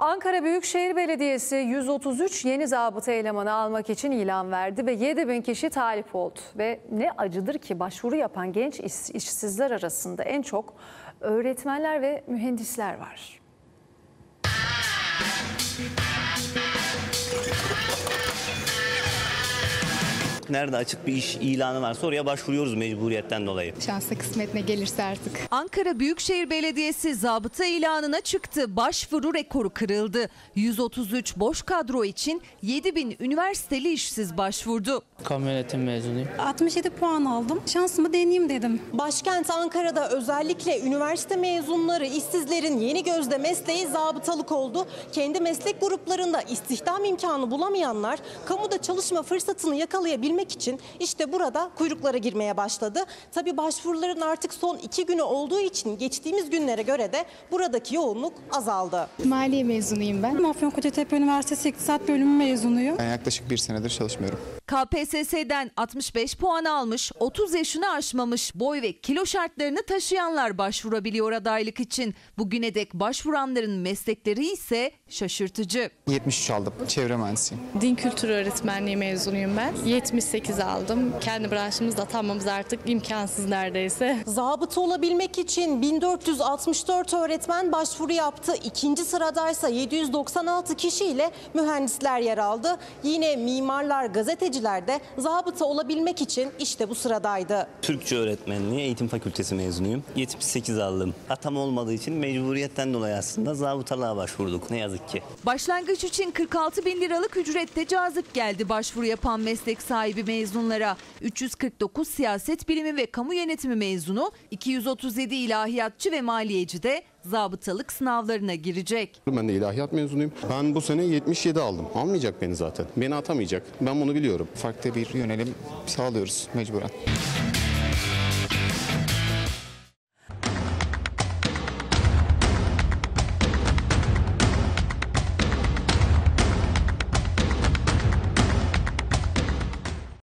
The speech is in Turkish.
Ankara Büyükşehir Belediyesi 133 yeni zabıta elemanı almak için ilan verdi ve 7.000 kişi talip oldu. Ve ne acıdır ki başvuru yapan genç işsizler arasında en çok öğretmenler ve mühendisler var. Nerede açık bir iş ilanı varsa oraya başvuruyoruz mecburiyetten dolayı. Şanslı kısmet ne gelirse artık. Ankara Büyükşehir Belediyesi zabıta ilanına çıktı. Başvuru rekoru kırıldı. 133 boş kadro için 7.000 üniversiteli işsiz başvurdu. Kamu yönetimi mezunuyum. 67 puan aldım. Şansımı deneyeyim dedim. Başkent Ankara'da özellikle üniversite mezunları işsizlerin yeni gözde mesleği zabıtalık oldu. Kendi meslek gruplarında istihdam imkanı bulamayanlar kamuda çalışma fırsatını yakalayabilmek için işte burada kuyruklara girmeye başladı. Tabii başvuruların artık son 2 günü olduğu için geçtiğimiz günlere göre de buradaki yoğunluk azaldı. Maliye mezunuyum ben. Afyonkarahisar Üniversitesi İktisat Bölümü mezunuyum. Ben yaklaşık 1 senedir çalışmıyorum. KPSS'den 65 puan almış, 30 yaşını aşmamış, boy ve kilo şartlarını taşıyanlar başvurabiliyor adaylık için. Bugüne dek başvuranların meslekleri ise şaşırtıcı. 73 aldım. Çevre mühendisiyim. Din kültürü öğretmenliği mezunuyum ben. 78 aldım. Kendi branşımızda atanmamız artık imkansız neredeyse. Zabıta olabilmek için 1464 öğretmen başvuru yaptı. İkinci sıradaysa 796 kişiyle mühendisler yer aldı. Yine mimarlar, gazeteciler de zabıta olabilmek için işte bu sıradaydı. Türkçe öğretmenliği eğitim fakültesi mezunuyum. 78 aldım. Atam olmadığı için mecburiyetten dolayı aslında zabıtalığa başvurduk ne yazık ki. Başlangıç için 46.000 liralık ücrette cazip geldi başvuru yapan meslek sahibi mezunlara. 349 siyaset bilimi ve kamu yönetimi mezunu, 237 ilahiyatçı ve maliyeci de zabıtalık sınavlarına girecek. Ben de ilahiyat mezunuyum. Ben bu sene 77 aldım. Almayacak beni zaten. Beni atamayacak. Ben bunu biliyorum. Farklı bir yönelim sağlıyoruz mecburen.